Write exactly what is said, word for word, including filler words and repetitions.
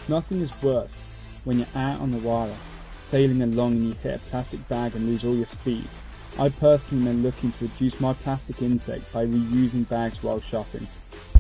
Nothing is worse when you're out on the water, sailing along and you hit a plastic bag and lose all your speed. I personally am looking to reduce my plastic intake by reusing bags while shopping.